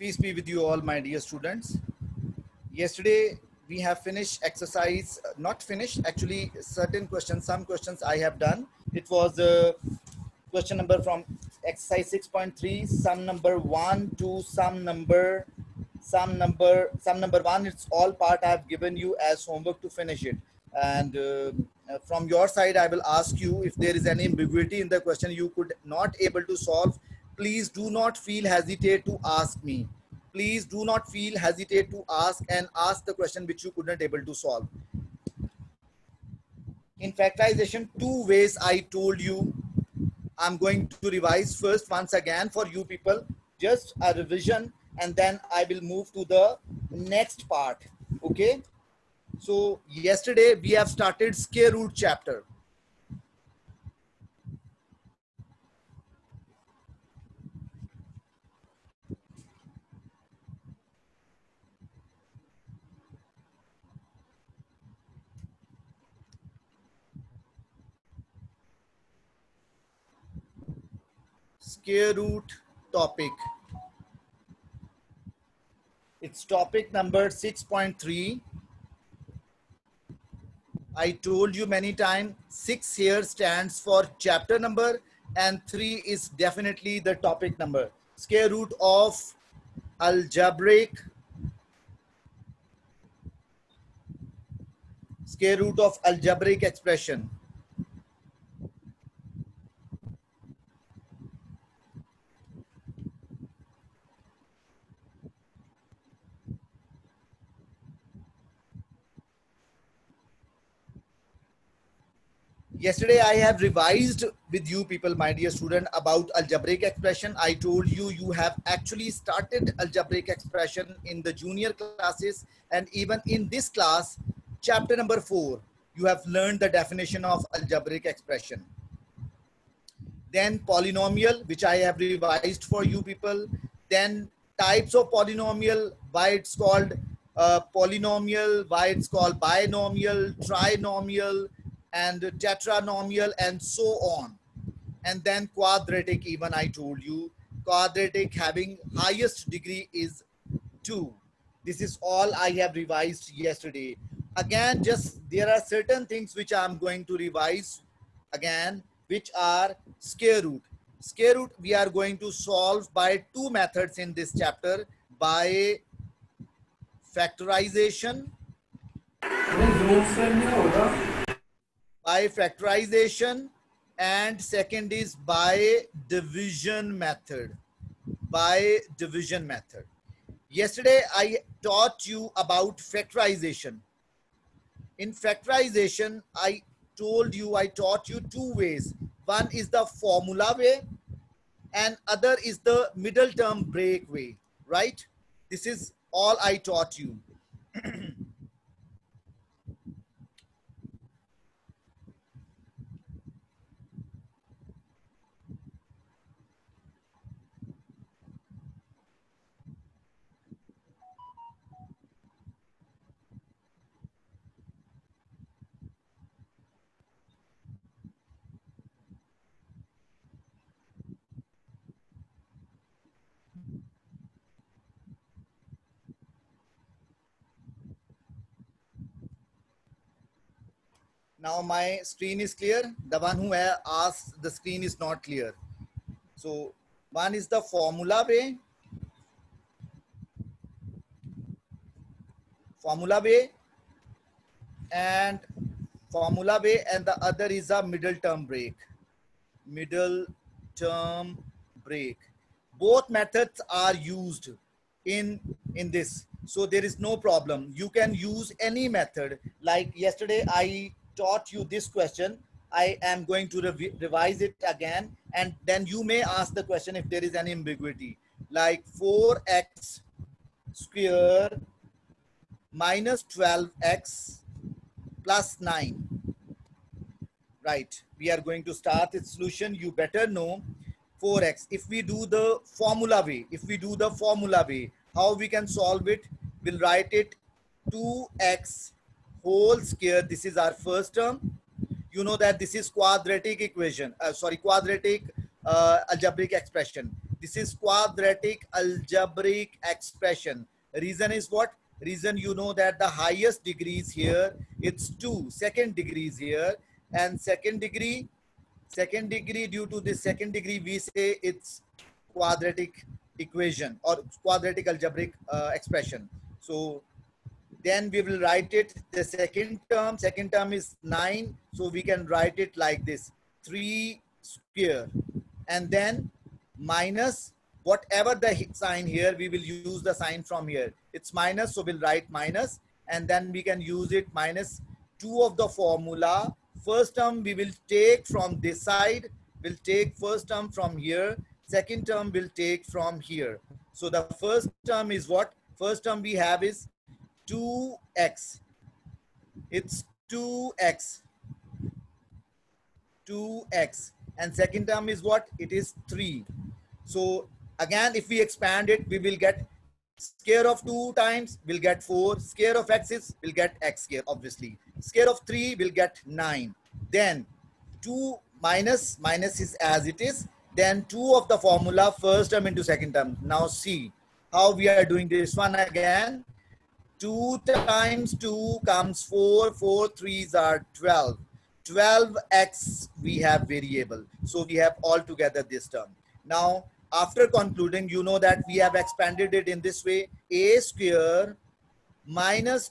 Peace be with you all, my dear students. Yesterday, we have finished exercise, not finished, actually, certain questions, some questions I have done. It was question number from exercise 6.3, sum number 1 to sum number 1. It's all part I have given you as homework to finish it. And from your side, I will ask you if there is any ambiguity in the question you could not able to solve. Please do not feel hesitate to ask me. Please do not feel hesitate to ask the question which you couldn't able to solve. In factorization, two ways I told you. I'm going to revise first once again for you people, just a revision, and then I will move to the next part. Okay. So yesterday we have started square root chapter. Square root topic. It's topic number 6.3. I told you many times, 6 here stands for chapter number and 3 is definitely the topic number. Square root of algebraic expression. Yesterday, I have revised with you people, my dear student, about algebraic expression. I told you, you have actually started algebraic expression in the junior classes, and even in this class, chapter number 4, you have learned the definition of algebraic expression. Then polynomial, which I have revised for you people. Then types of polynomial, why it's called polynomial, why it's called binomial, trinomial, and tetranomial, and so on. And then quadratic, even I told you, quadratic having highest degree is 2. This is all I have revised yesterday. Again, just there are certain things which I'm going to revise again, which are square root. Square root we are going to solve by two methods in this chapter, by factorization. And second is by division method. Yesterday I taught you about factorization. In factorization, I taught you two ways. One is the formula way and other is the middle term break way, right? This is all I taught you. Now my screen is clear. The one who asked, the screen is not clear. So one is the formula way. And the other is a middle term break. Both methods are used in this. So there is no problem. You can use any method. Like yesterday, I taught you this question. I am going to revise it again. And then you may ask the question if there is any ambiguity. Like 4x square minus 12x plus 9. Right. We are going to start its solution. You better know 4x. If we do the formula way, how we can solve it? We'll write it 2x whole square. This is our first term. You know that this is quadratic equation. Quadratic algebraic expression. This is quadratic algebraic expression. Reason is what? Reason, you know that the highest degrees here, it's 2. Second degrees here, and second degree, due to this second degree, we say it's quadratic equation or quadratic algebraic expression. So then we will write it, the second term is 9. So we can write it like this, 3 square, and then minus whatever the sign here, we will use the sign from here. It's minus, so we'll write minus, and then we can use it minus 2 of the formula. First term we will take from this side, we'll take first term from here, second term we'll take from here. So the first term is what? First term we have is 2x. It's 2x. And second term is what? It is 3. So again, if we expand it, we will get square of 2 times, we'll get 4. Square of x is, we'll get x square, obviously. Square of 3 will get 9. Then 2 minus is as it is. Then 2 of the formula, first term into second term. Now see how we are doing this one again. 2 times 2 comes 4. 4 3s are 12. 12x we have variable. So we have altogether this term. Now, after concluding, you know that we have expanded it in this way. A square minus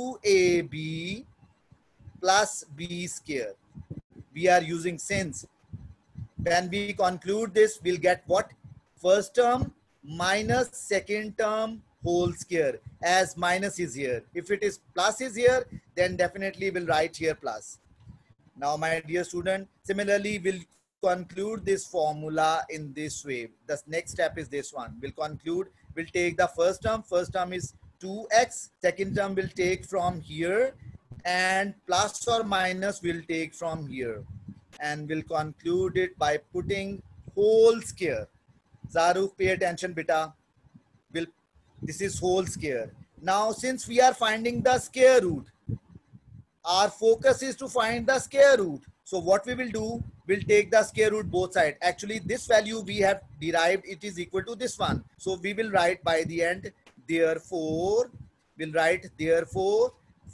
2ab plus b square. We are using since. When we conclude this, we'll get what? First term minus second term whole square, as minus is here. If it is plus is here, then definitely we'll write here plus. Now, my dear student, similarly, we'll conclude this formula in this way. The next step is this one. We'll conclude, we'll take the first term. First term is 2x. Second term we'll take from here, and plus or minus we'll take from here. And we'll conclude it by putting whole square. Zaruf, pay attention, beta. This is whole square. Now, since we are finding the square root, our focus is to find the square root. So what we will do, we'll take the square root both sides. Actually, this value we have derived, it is equal to this one. So we will write by the end, therefore, we'll write therefore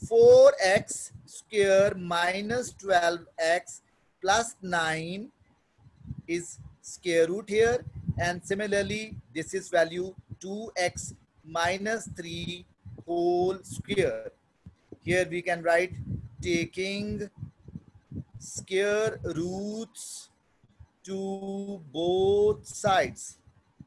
4x square minus 12x plus 9 is square root here. And similarly, this is value 2x minus 3 whole square. Here we can write taking square roots to both sides.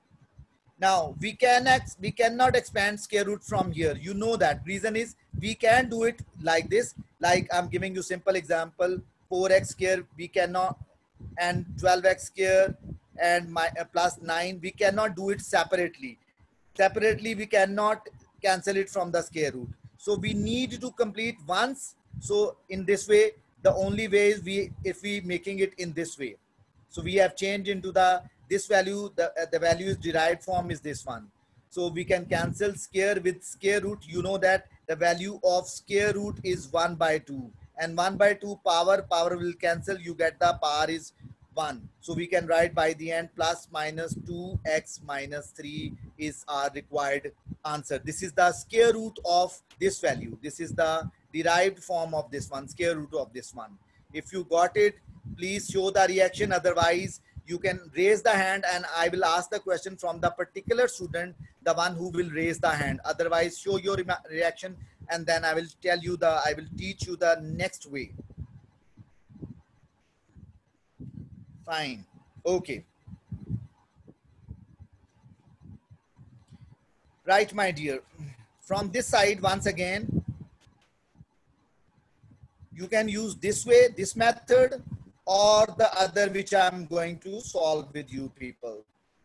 Now we cannot expand square root from here. You know that. Reason is we can do it like this. Like I'm giving you simple example. 4x square we cannot, and 12x square and plus 9 we cannot do it separately. Separately we cannot cancel it from the square root. So we need to complete once. So in this way, the only way is if we making it in this way. So we have changed into this value, the value is derived from is this one. So we can cancel square with square root. You know that the value of square root is 1 by 2. And 1 by 2 power will cancel. You get the power is 1. So we can write by the end plus minus 2x minus 3 is our required answer. This is the square root of this value. This is the derived form of this one, square root of this one. If you got it, please show the reaction. Otherwise, you can raise the hand and I will ask the question from the particular student, the one who will raise the hand. Otherwise, show your reaction and then I will teach you the next way. Fine. Okay. Right, my dear. From this side, once again, you can use this way, this method, or the other which I'm going to solve with you people.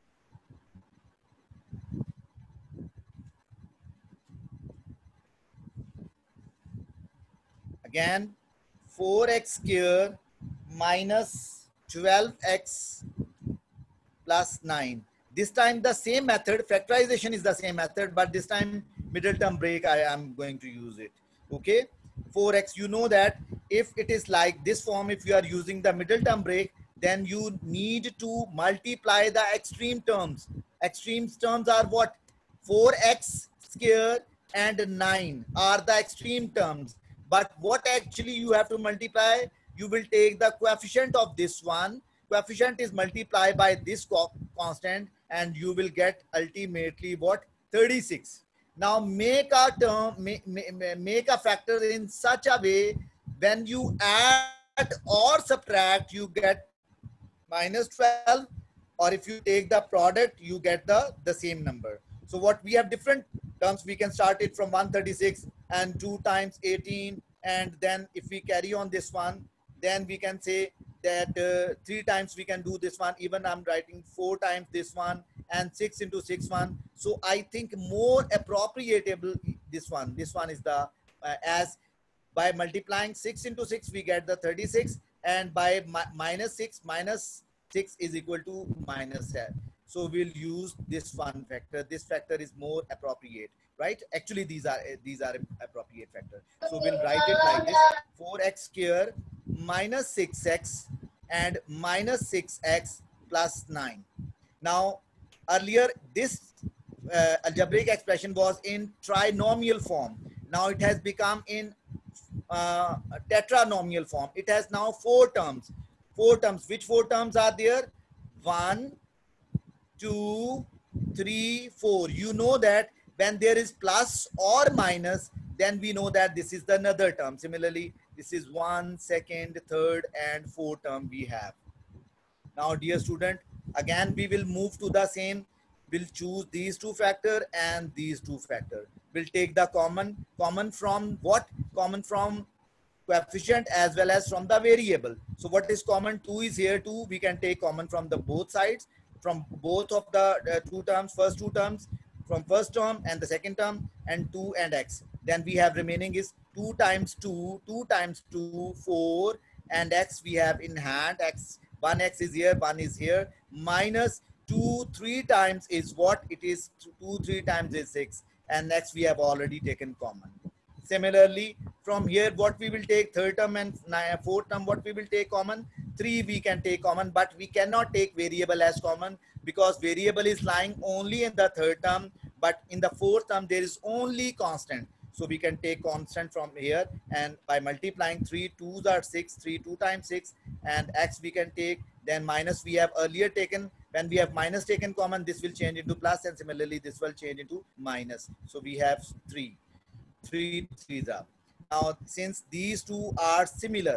Again, 4x square minus 12x plus 9. This time the same method, factorization is the same method, but this time middle term break I am going to use it. Okay, 4x, you know that if it is like this form, if you are using the middle term break, then you need to multiply the extreme terms. Extreme terms are what? 4x square and 9 are the extreme terms. But what actually you have to multiply? You will take the coefficient of this one. Coefficient is multiplied by this constant, and you will get ultimately what? 36. Now make a term, make a factor in such a way when you add or subtract, you get minus 12, or if you take the product, you get the same number. So what we have different terms, we can start it from 136 and 2 times 18, and then if we carry on this one, then we can say that 3 times we can do this one. Even I'm writing 4 times this one, and 6 into 6 one. So I think more appropriatable this one. This one is the as by multiplying 6 into 6 we get the 36, and by minus 6 is equal to minus 7. So we'll use this one factor. This factor is more appropriate, right? Actually these are appropriate factor. So we'll write it like this: 4x square minus 6x and minus 6x plus 9. Now earlier this algebraic expression was in trinomial form. Now it has become in tetranomial form. It has now 4 terms. 4 terms. Which 4 terms are there? 1, 2, 3, 4. You know that when there is plus or minus, then we know that this is the another term. Similarly, this is 1, 2nd, 3rd, and 4th term we have. Now, dear student, again we will move to the same. We'll choose these 2 factor and these 2 factor. We'll take the common from what? Common from coefficient as well as from the variable. So what is common? 2 is here, 2. We can take common from the both sides, from both of the 2 terms, first 2 terms, from first term and the second term, and 2 and x. Then we have remaining is 2 times 2, 2 times 2, 4, and x we have in hand. X, 1x is here, 1 is here, minus 2 3 times is what? It is 2 3 times is 6, and next we have already taken common. Similarly, from here what we will take? Third term and fourth term, what we will take common? 3 we can take common, but we cannot take variable as common because variable is lying only in the third term, but in the fourth term there is only constant. So we can take constant from here, and by multiplying 3 2s are 6, 3 2 times 6, and x we can take. Then minus we have earlier taken. When we have minus taken common, this will change into plus, and similarly this will change into minus. So we have 3 3s are. Now since these two are similar,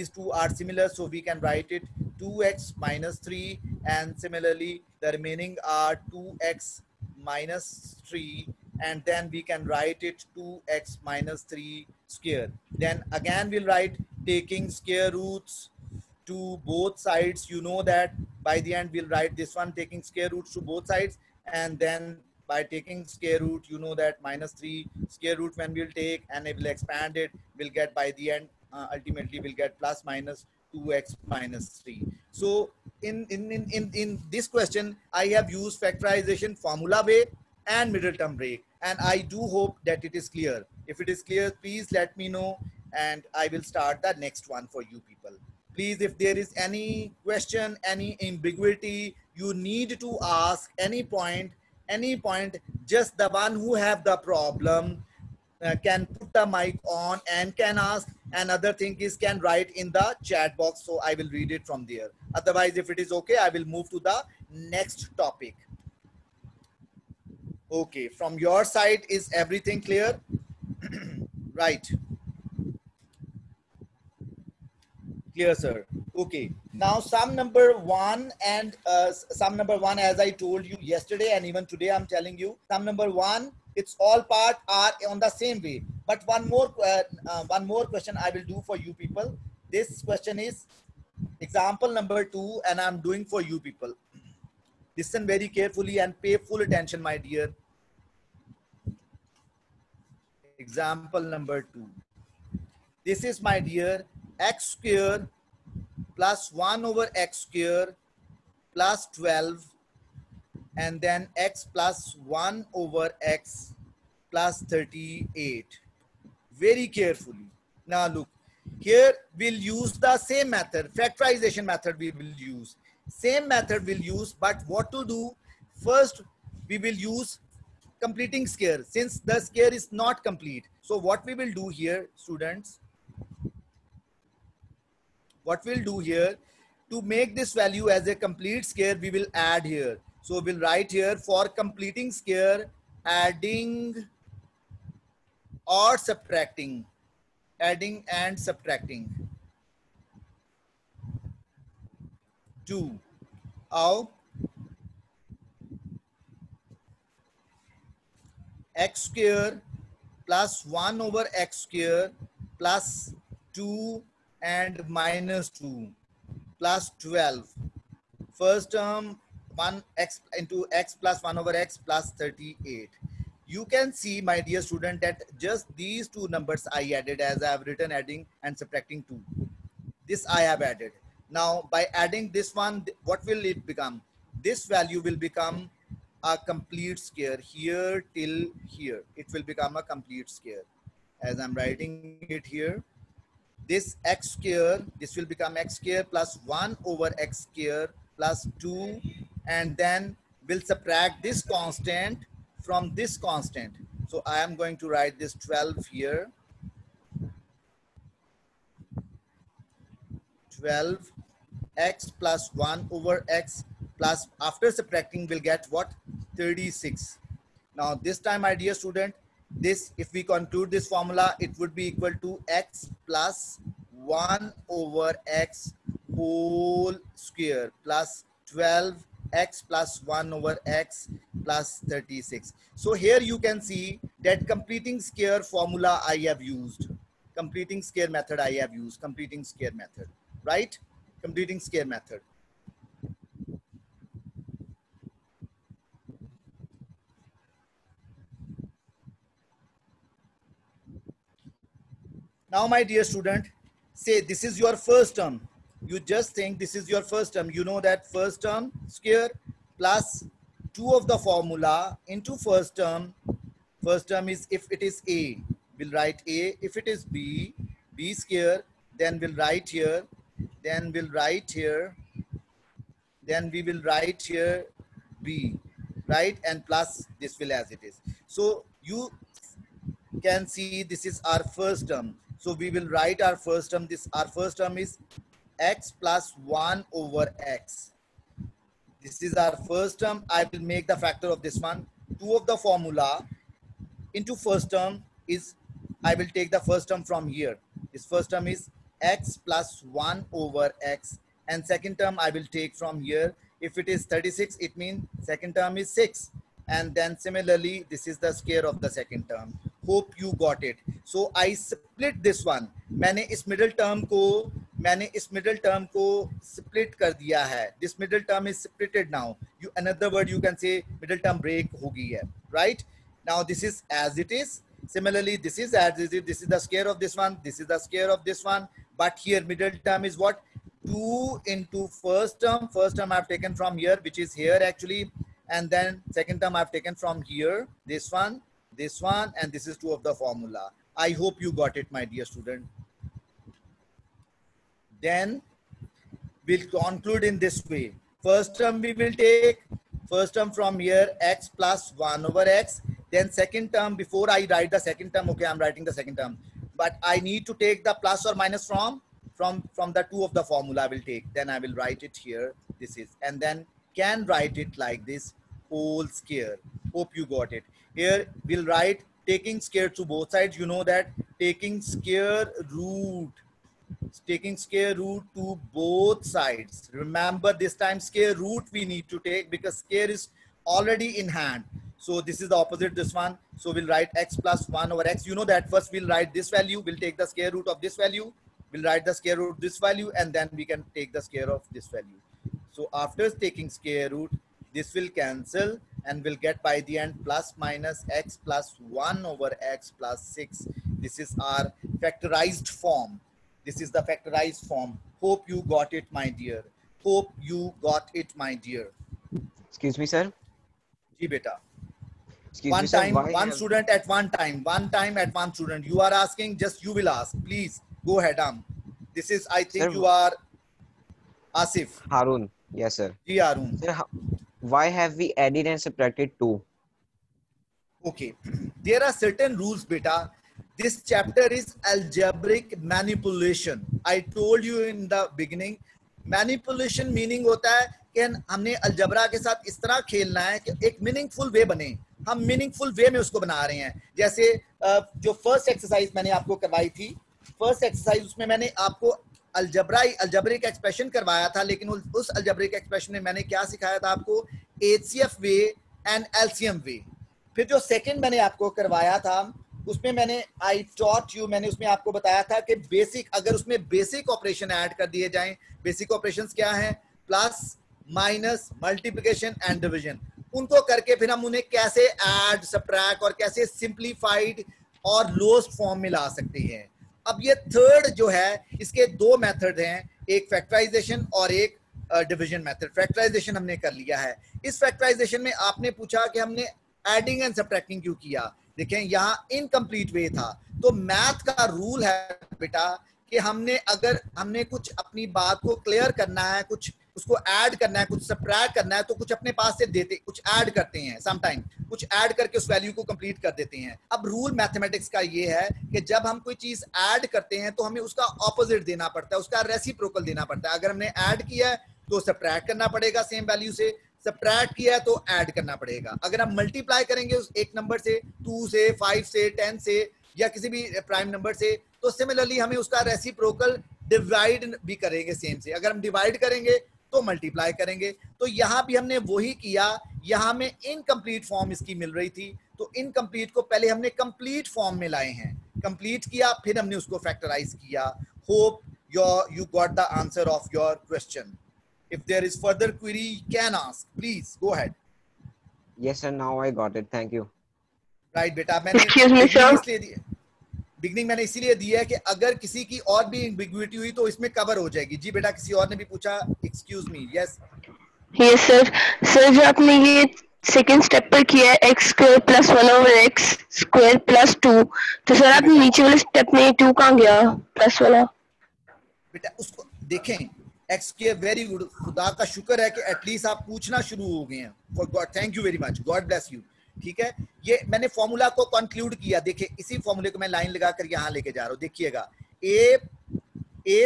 so we can write it 2x minus 3, and similarly the remaining are 2x minus 3, and then we can write it 2x minus 3 square. Then again we'll write taking square roots to both sides. You know that by the end we'll write this one taking square roots to both sides, and then by taking square root, you know that minus 3 square root when we'll take, and it will expand it, we'll get by the end ultimately we'll get plus minus 2x minus 3. So in this question I have used factorization formula way and middle term break, and I do hope that it is clear. If it is clear, please let me know, and I will start the next one for you people. Please, if there is any question, any ambiguity, you need to ask any point, just the one who have the problem can put the mic on and can ask. Another thing is can write in the chat box, so I will read it from there. Otherwise, if it is okay, I will move to the next topic. Okay, from your side, is everything clear? Right. Clear, sir. Okay. Now, sum number 1 and sum number 1, as I told you yesterday and even today, I'm telling you, sum number 1, its all part are on the same way. But one more question I will do for you people. This question is example number 2, and I'm doing for you people. Listen very carefully and pay full attention, my dear. Example number 2. This is, my dear, x square plus 1 over x square plus 12, and then x plus 1 over x plus 38. Very carefully. Now look, Here we'll use the same method, factorization method we will use. Same method we'll use, but what to do? First, we will use completing square since the square is not complete. So what we will do here, students, what we'll do here, to make this value as a complete square, we will add here. So we'll write here for completing square, adding or subtracting, adding and subtracting 2 of x square plus 1 over x square plus 2 and minus 2 plus 12. First term 1x into x plus 1 over x plus 38. You can see, my dear student, that just these two numbers I added, as I have written adding and subtracting 2. This I have added. Now by adding this one, what will it become? This value will become a complete square here till here. It will become a complete square. As I'm writing it here, this x square, this will become x square plus 1 over x square plus 2, and then we'll subtract this constant from this constant. So I am going to write this 12 here. 12 x plus 1 over x plus, after subtracting, we'll get what? 36. Now this time, my dear student, this, if we conclude this formula, it would be equal to x plus 1 over x whole square plus 12 x plus 1 over x plus 36. So here you can see that completing square formula I have used. Completing square method I have used. Completing square method. Right? Completing square method. Now, my dear student, say this is your first term. You just think this is your first term. You know that first term square plus 2 of the formula into first term. First term is, if it is A, we'll write A. If it is B, B square, then we'll write here. Then we'll write here. Then we will write here B, right? And plus this will as it is. So you can see this is our first term. So we will write our first term. This, our first term is x plus 1 over x. This is our first term. I will make the factor of this one. 2 of the formula into first term is, I will take the first term from here. This first term is x plus 1 over x, and second term I will take from here. If it is 36, it means second term is 6, and then similarly this is the square of the second term. Hope you got it. So I split this one. मैंने इस middle term को split कर दिया है. This middle term is splitted now. You, another word you can say, middle term break हो गई है, right? Now this is as it is. Similarly, this is as it is. This is the square of this one. This is the square of this one. But here middle term is what? 2 into first term. First term I've taken from here, which is here actually. And then second term I've taken from here. This one, and this is 2 of the formula. I hope you got it, my dear student. Then we'll conclude in this way. First term we will take, first term from here, x plus 1 over x. Then second term, before I write the second term, okay, I'm writing the second term, but I need to take the plus or minus from the 2 of the formula I will take. Then I will write it here. This is, and then can write it like this, whole square. Hope you got it. Here we'll write taking square to both sides. You know that taking square root to both sides. Remember, this time square root we need to take because square is already in hand. So this is the opposite, this one. So we'll write x plus 1 over x. You know that first we'll write this value. We'll take the square root of this value. We'll write the square root of this value, and then we can take the square of this value. So after taking square root, this will cancel and we'll get by the end plus minus x plus 1 over x plus 6. This is our factorized form. This is the factorized form. Hope you got it, my dear. Hope you got it, my dear. Excuse me, sir. Ji beta. Excuse One me, sir, time, one student at one time. One time at one student. You are asking, just you will ask. Please Go ahead, this is, I think Sir, you are Asif. Harun. Yes, sir. Ji Arun. Sir, why have we added and subtracted 2? Okay, there are certain rules, beta. This chapter is algebraic manipulation. I told you in the beginning, manipulation meaning होता है कि हमने algebra के साथ इस तरह खेलना है कि एक मीनिंगफुल वे बने. हम मीनिंगफुल वे में उसको बना रहे हैं. जैसे जो फर्स्ट एक्सरसाइज मैंने आपको करवाई थी, फर्स्ट एक्सरसाइज उसमें मैंने आपको अलजबरिक एक्सप्रेशन करवाया था, लेकिन उस अलजबरिक एक्सप्रेशन में मैंने क्या सिखाया था आपको? HCF way and LCM way. फिर जो सेकंड मैंने आपको करवाया था उसमें मैंने आई टॉट यू, मैंने उसमें आपको बताया था कि बेसिक, अगर उसमें बेसिक ऑपरेशन ऐड कर दिए जाएं, बेसिक ऑपरेशंस क्या हैं? Plus, minus, multiplication and division. उनको करके फिर हम उन्हें कैसे ऐड, सब्ट्रैक्ट और कैसे सिंप्लीफाइड और लोएस्ट फॉर्म में ला सकते हैं. अब ये थर्ड जो है, इसके दो मेथड हैं, एक फैक्टराइजेशन और एक डिवीजन मेथड. फैक्टराइजेशन हमने कर लिया है. इस फैक्टराइजेशन में आपने पूछा कि हमने एडिंग एंड सब्ट्रैक्टिंग क्यों किया. देखें यहाँ इनकम्प्लीट वे था. तो मैथ का रूल है बेटा कि हमने कुछ अपनी बात को क्लियर करना है, कुछ उसको ऐड करना है, कुछ सब्ट्रैक्ट करना है, तो कुछ अपने पास से देते, कुछ ऐड करते हैं, समटाइम कुछ ऐड करके उस वैल्यू को कंप्लीट कर देते हैं. अब रूल मैथमेटिक्स का ये है कि जब हम कोई चीज ऐड करते हैं तो हमें उसका ऑपोजिट देना पड़ता है, उसका रेसिप्रोकल देना पड़ता है. अगर हमने ऐड किया है तो सब्ट्रैक्ट करना पड़ेगा सेम वैल्यू से, सब्ट्रैक्ट किया है तो ऐड करना पड़ेगा. अगर हम मल्टीप्लाई करेंगे उस एक नंबर से, 2 से, 5 से, 10 से या किसी भी प्राइम नंबर से, तो सिमिलरली हमें उसका रेसिप्रोकल डिवाइड भी करेंगे सेम से. अगर हम डिवाइड करेंगे तो मल्टीप्लाई करेंगे. तो यहाँ भी हमने वही किया. यहाँ में इनकम्प्लीट फॉर्म इसकी मिल रही थी, तो इनकम्प्लीट को पहले हमने कंप्लीट फॉर्म में लाए हैं, कंप्लीट किया, फिर हमने उसको फैक्टराइज किया. Hope you got the answer of your question. If there is further query, you can ask. Please go ahead. Yes, sir. Now I got it. Thank you. Right, बेटा. मैंने बिगनिंग मैंने इसीलिए दी है कि अगर किसी की और भी एम्बिग्युइटी हुई तो इसमें कवर हो जाएगी. जी बेटा, किसी और ने भी पूछा. Excuse me. Yes yes sir. Sir जो आपने ये सेकंड स्टेप पर किया है x square plus 1/x square plus 2, तो सर आपने नीचे वाले स्टेप में 2 कहाँ गया प्लस वाला? बेटा उसको देखें. एक्स के वेरी गुड. खुदा का शुक्र है कि एटलीस्ट आप पूछना शुरू हो गए हैं. For God, thank you very much. God bless you. ठीक है, ये मैंने फॉर्मूला को कंक्लूड किया. देखिए इसी फॉर्मूले को मैं लाइन लगाकर यहां लेके जा रहा हूं. देखिएगा, a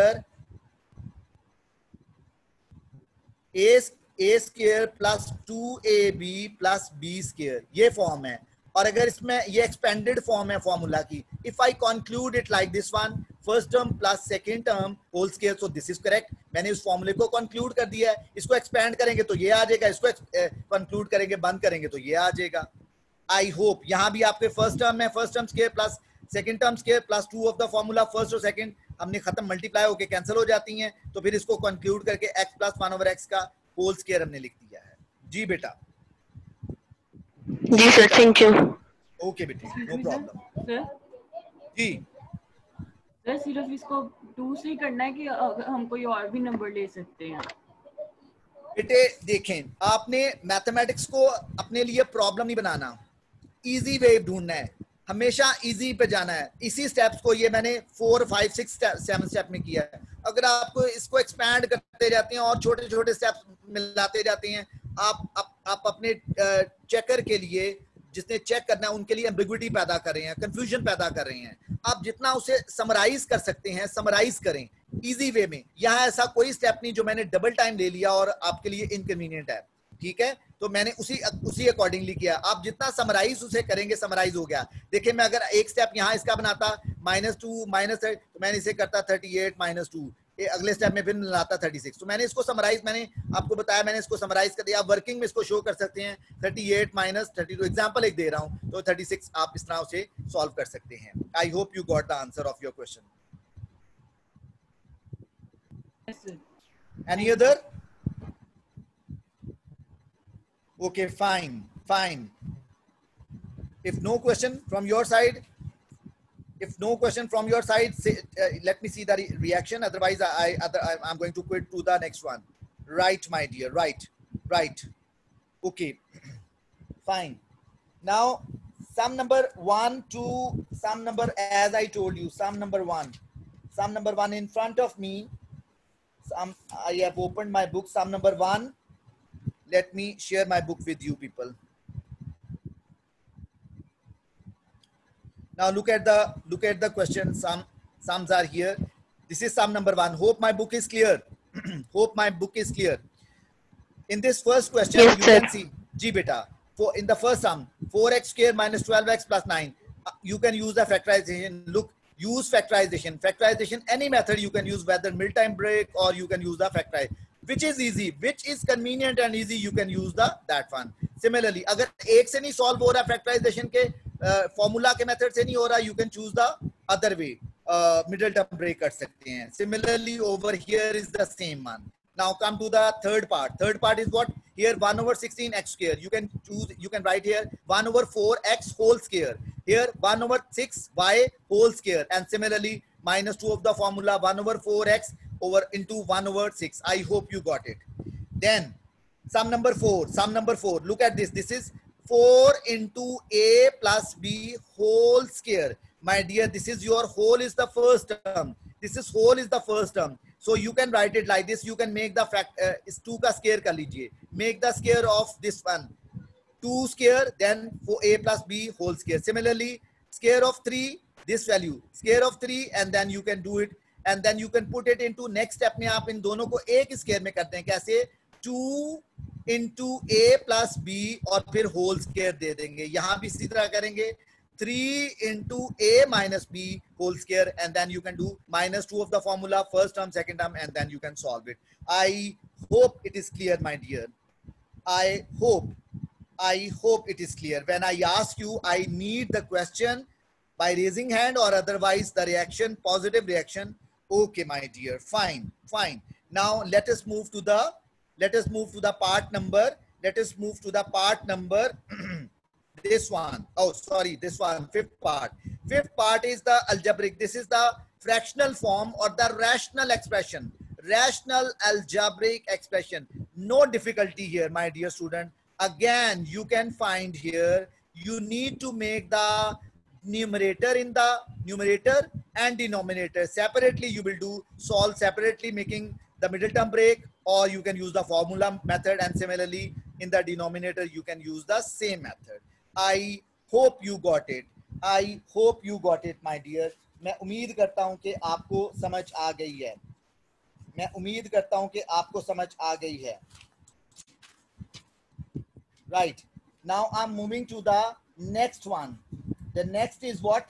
square plus 2ab plus b square, ये फॉर्म है. और अगर इसमें ये एक्सपेंडेड फॉर्म है फॉर्मूला की, if I conclude it like this one, first term plus second term whole square, so this is correct. मैंने इस फॉर्मूले को कंक्लूड कर दिया है. इसको एक्सपेंड करेंगे तो ये आ जाएगा, इसको कंक्लूड करेंगे, बंद करेंगे तो ये आ जाएगा. आई होप यहाँ भी आपके फर्स्ट टर्म है, first term square plus second term square plus 2 of the formula first और सेकंड हमने खत्म, मल्टीप्लाई होके कैंसिल हो जाती हैं. तो फिर इसको कंक्लूड करके x प्लस 1/x का होल स्क्वायर हमने लिख दिया है. जी बेटा. जी सर, थैंक यू. ओके बेटे, नो प्रॉब्लम. जी सर सिर्फ इसको 2 से ही करना है कि हम कोई और भी नंबर ले सकते हैं? बेटे देखें, आपने मैथमेटिक्स को अपने लिए प्रॉब्लम नहीं बनाना, इजी वे ढूंढना है, हमेशा इजी पे जाना है. इसी स्टेप्स को ये मैंने 4, 5, 6, 7 स्टेप में किया है. अगर आपको इसको एक्सपैंड करते जाते हैं और छोटे छोटे स्टेप्स मिलाते जाते हैं, आप अपने चेकर के लिए, जिसने चेक करना है उनके लिए एम्बिग्विटी पैदा कर रहे हैं, कंफ्यूजन पैदा कर रहे हैं. आप जितना उसे समराइज कर सकते हैं समराइज करें इजी वे में. यहाँ ऐसा कोई स्टेप नहीं जो मैंने डबल टाइम ले लिया और आपके लिए इनकन्वीनियंट है. ठीक है, तो मैंने उसी अकॉर्डिंगली किया. आप जितना समराइज उसे करेंगे समराइज हो गया. देखिए मैं अगर एक स्टेप यहाँ इसका बनाता -2 -3, तो मैंने इसे करता 38 -2, अगले स्टेप में फिर लाता 36. तो मैंने इसको समराइज, मैंने आपको बताया, मैंने इसको समराइज कर दिया. आप वर्किंग में इसको शो कर सकते हैं. 38 - 32 एग्जांपल एक दे रहा हूं, तो 36 आप इस तरह से सॉल्व कर सकते हैं. I hope you got the answer of your question. Any other? Okay, fine. If no question from your side, say, let me see the reaction. Otherwise, I'm going to quit to the next one. Right, my dear. Right. Okay, fine. Now, sum number 1 to sum number, as I told you, sum number 1. Sum number 1 in front of me. I have opened my book. Sum number 1. Let me share my book with you people. Now look at the question. Sums are here. This is sum number 1. Hope my book is clear. Hope my book is clear. In this first question, Yes, you sir. can see, G beta, in the first sum, 4x square minus 12x plus 9. You can use the factorization. Look, use factorization. Factorization, any method you can use, whether mealtime break or you can use the factorize. Which is easy, which is convenient and easy, you can use that one. Similarly, अगर एक से नहीं solve हो रहा factorization के formula के method से नहीं हो रहा, you can choose the other way. Middle term break कर सकते हैं. Similarly, over here is the same one. Now come to the third part. Third part is what? Here 1 over 16 x square. You can choose, you can write here 1 over 4 x whole square. Here 1 over 6 y whole square. And similarly minus 2 of the formula 1 over 4 x over into 1 over 6. I hope you got it. Then sum number 4. Sum number 4. Look at this. This is 4 into a plus b whole square. My dear, this is your whole is the first term. This is whole is the first term. So you can write it like this. You can make the fact is 2 का square कर लीजिए. Make the square of this one 2 square, then for a plus b whole square. Similarly, square of 3, this value square of 3, and then you can do it, and then you can put it into next step में आप इन दोनों को एक square में करते हैं. कैसे? 2 into a plus b और फिर whole square दे देंगे. यहाँ भी इसी तरह करेंगे. 3 into a minus b whole square, and then you can do minus 2 of the formula, first term, second term, and then you can solve it. I hope it is clear, my dear. I hope it is clear. When I ask you, I need the question by raising hand or otherwise the reaction, positive reaction. Okay, my dear, fine. Now let us move to the part number. This one. Oh, sorry, this one, fifth part. Fifth part is the algebraic. This is the fractional form or the rational expression. Rational algebraic expression. No difficulty here, my dear student. Again, you can find here, you need to make the numerator in the numerator and denominator. Separately, you will solve separately, making the middle term break, or you can use the formula method, and similarly, in the denominator, you can use the same method. I hope you got it. I hope you got it, my dear. मैं उम्मीद करता हूं कि आपको समझ आ गई है. मैं उम्मीद करता हूं कि आपको समझ आ गई है. Right. Now I'm moving to the next one. The next is what?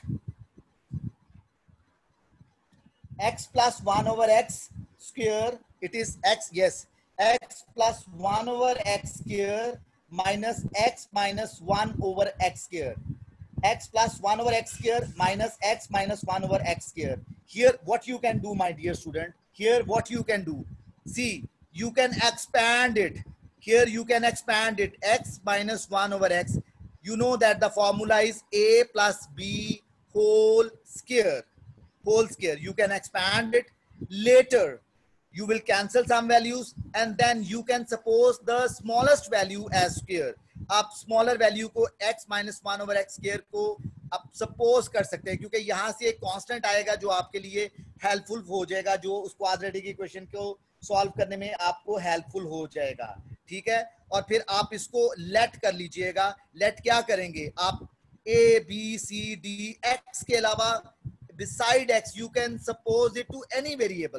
X plus 1 over x square. It is x, yes. X plus 1 over x square minus x minus 1 over x square. X plus 1 over x square minus x minus 1 over x square. Here what you can do, my dear student, here what you can do, see, you can expand it. Here you can expand it, x minus 1 over x. You know that the formula is a plus b whole square. Whole square. You can expand it. Later you will cancel some values, and then you can suppose the smallest value as square. आप smaller value को x minus 1 over x square को आप suppose कर सकते हैं, क्योंकि यहाँ से एक कांस्टेंट आएगा जो आपके लिए हेल्पफुल हो जाएगा, जो उस क्वाड्रेटिक इक्वेशन को सॉल्व करने में आपको हेल्पफुल हो जाएगा. ठीक है, और फिर आप इसको लेट कर लीजिएगा. लेट क्या करेंगे आप? a b c d x के अलावा beside x you can suppose it to any variable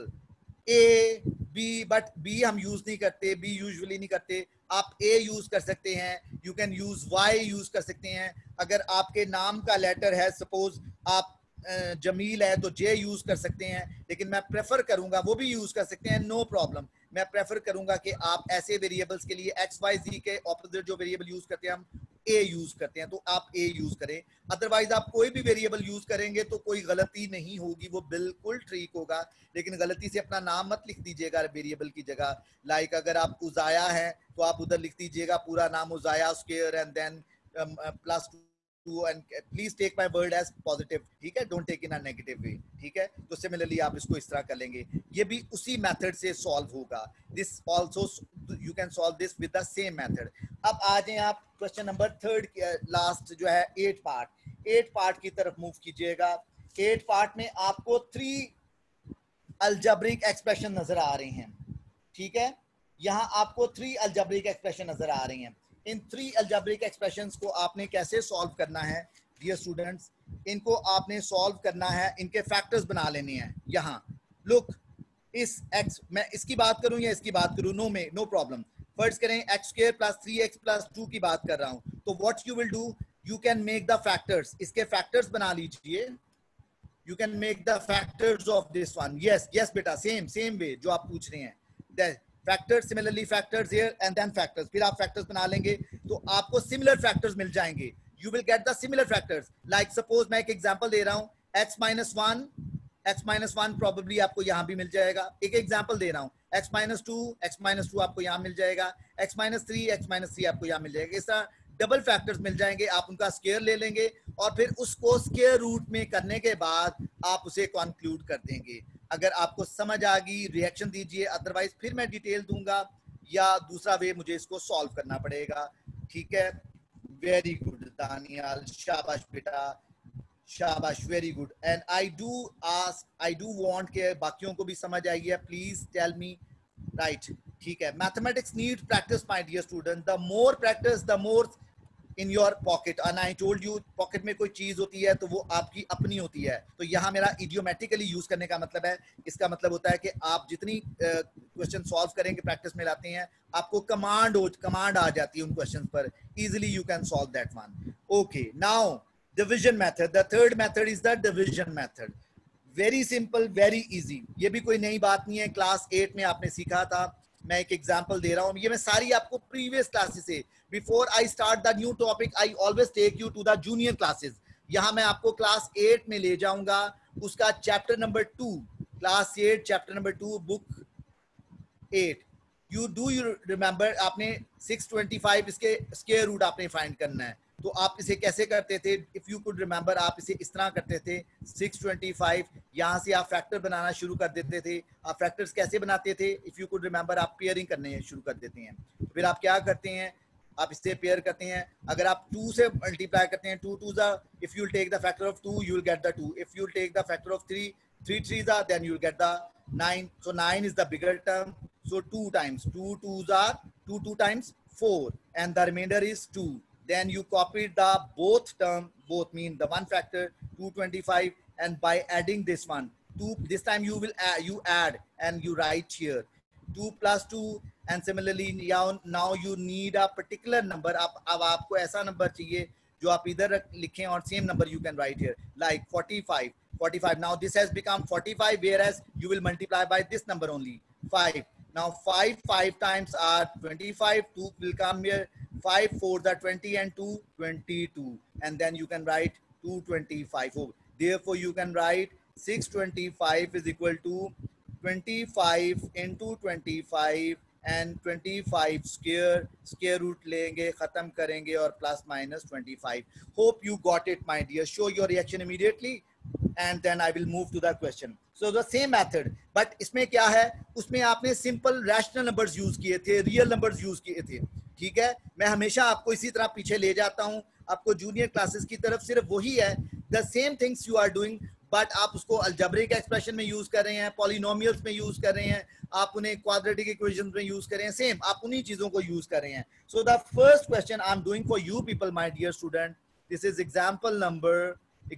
a b, but b हम यूज नहीं करते, b यूजुअली नहीं करते. आप a यूज कर सकते हैं, you can use y use कर सकते हैं. अगर आपके नाम का लेटर है, सपोज आप जमील है तो j यूज कर सकते हैं, लेकिन मैं प्रेफर करूंगा, वो भी यूज कर सकते हैं, नो प्रॉब्लम. मैं प्रेफर करूंगा कि आप ऐसे वेरिएबल्स के लिए x y z के ऑपोजिट जो वेरिएबल यूज करते हैं हम a यूज करते हैं, तो आप a यूज करें. अदरवाइज आप कोई भी वेरिएबल यूज करेंगे तो कोई गलती नहीं होगी, वो बिल्कुल ठीक होगा. लेकिन गलती से अपना नाम मत लिख दीजिएगा वेरिएबल की जगह. लाइक अगर आप उजाया है तो आप उधर लिख दीजिएगा पूरा नाम उजाया square and then plus 2, and please take my word as positive. ठीक है, don't take in a negative way. ठीक है, तो सिमिलरली आप इसको इस तरह कर लेंगे. ये भी उसी मेथड से सॉल्व होगा. This also you can solve this with the same method. अब आ जाएं आप क्वेश्चन नंबर 3 लास्ट जो है 8 पार्ट की तरफ मूव कीजिएगा. 8 पार्ट में आपको 3 अलजेब्रिक एक्सप्रेशन नजर आ रही हैं, ठीक है। यहाँ आपको 3 अलजेब्रिक एक्सप्रेशन नजर आ रही हैं। इन 3 अलजेब्रिक एक्सप्रेशंस को आपने कैसे सॉल्व करना है डियर स्टूडेंट्स, इनको आपने सॉल्व करना है, इनके फैक्टर्स बना लेने हैं। यहाँ लुक, इस x, मैं इसकी बात करूं या इसकी बात करूं, नो प्रॉब्लम। फर्स्ट करें x square plus 3x plus 2 की बात कर रहा हूं, तो what you will do, you can make the factors, इसके फैक्टर्स बना लीजिए। You can make the factors of this one. Yes beta, same way जो आप पूछ रहे हैं, the factors, similarly factors here and then factors, फिर आप factors बना लेंगे तो आपको similar factors मिल जाएंगे, you will get the similar factors. Like suppose मैं एक example दे रहा हूँ, x minus 1 probably आपको यहाँ भी मिल जाएगा। एक example दे रहा हूँ, x minus 2 आपको यहाँ मिल जाएगा, x minus 3 आपको यहाँ मिल जाएगा। इस तरह डबल फैक्टर्स मिल जाएंगे, आप उनका स्क्वायर ले लेंगे और फिर उसको स्क्वायर रूट में करने के बाद आप उसे कंक्लूड कर देंगे। अगर आपको समझ आ गई रिएक्शन दीजिए, अदरवाइज फिर मैं डिटेल दूंगा या दूसरा वे मुझे इसको सॉल्व करना पड़ेगा, ठीक है। वेरी गुड दानियाल, शाबाश बेटा, शाबाश, very good. And I do want के बाकियों को भी समझ आई है, प्लीज टेल मी, राइट, ठीक है। Mathematics need practice my dear student, the more practice the more in your pocket. And I told you, pocket में कोई चीज होती है तो वो आपकी अपनी होती है। तो यहाँ मेरा इडियोमेटिकली यूज करने का मतलब है, इसका मतलब होता है कि आप जितनी क्वेश्चन सॉल्व करेंगे, प्रैक्टिस में लाते हैं, आपको कमांड आ जाती है उन क्वेश्चन पर, easily you can solve that one. Okay, now division method, the third method is the division method. Very simple, very easy, ये भी कोई नई बात नहीं है, क्लास 8 में आपने सीखा था। मैं एक एग्जांपल दे रहा हूं, ये मैं सारी आपको प्रीवियस क्लासेस से, before I start the new topic I always take you to the junior classes. यहां मैं आपको क्लास 8 में ले जाऊंगा, उसका chapter number 2, class 8 chapter number 2 book 8। You remember, आपने 625 इसके स्क्वायर रूट आपने फाइंड करना है। तो आप इसे कैसे करते थे, इफ यू कुड रिमेंबर, आप इसे इस तरह करते थे, 625 यहाँ से आप फैक्टर बनाना शुरू कर देते थे। आप फैक्टर्स कैसे बनाते थे, इफ यू कुड रिमेंबर, आप पेयरिंग करने शुरू कर देते हैं। फिर आप क्या करते हैं, आप इससे पेयर करते हैं। अगर आप 2 से मल्टीप्लाई करते हैं, 2 2s are, if you take the factor of 2 you will get the 2, if you take the factor of 3 3s are, then you will get the 9. So 9 is the bigger term, so 2 times 2 2s are 2 times 4 and the remainder is 2. Then you copied the both term, both mean the one factor 225, and by adding this one 2, this time you will add and you write here 2 plus 2, and similarly now you need a particular number. अब आपको ऐसा number चाहिए जो आप इधर लिखें और same number you can write here, like 45. Now this has become 45, whereas you will multiply by this number only, 5. Now 5 times are 25, 2 will come here, 5 4s are 20 and 2 22, and then you can write 225. So therefore you can write 625 is equal to 25 into 25 and 25 square root लेंगे, खत्म करेंगे और plus minus 25. Hope you got it my dear. Show your reaction immediately and then I will move to the question. So the same method, but इसमें क्या है, उसमें आपने simple rational numbers use किए थे, real numbers use किए थे, ठीक है। मैं हमेशा आपको इसी तरह पीछे ले जाता हूँ, आपको जूनियर क्लासेस की तरफ सिर्फ वही है, the same things you are doing, but आप उसको अलजेब्रिक एक्सप्रेशन में यूज कर रहे हैं, पॉलिनोमियल्स में यूज कर रहे हैं, आप उन्हें क्वाड्रेटिक इक्वेशंस में यूज कर रहे हैं, सेम आप उन्हीं चीजों को यूज कर रहे हैं। So the first question I am doing for you people my dear student, this is example number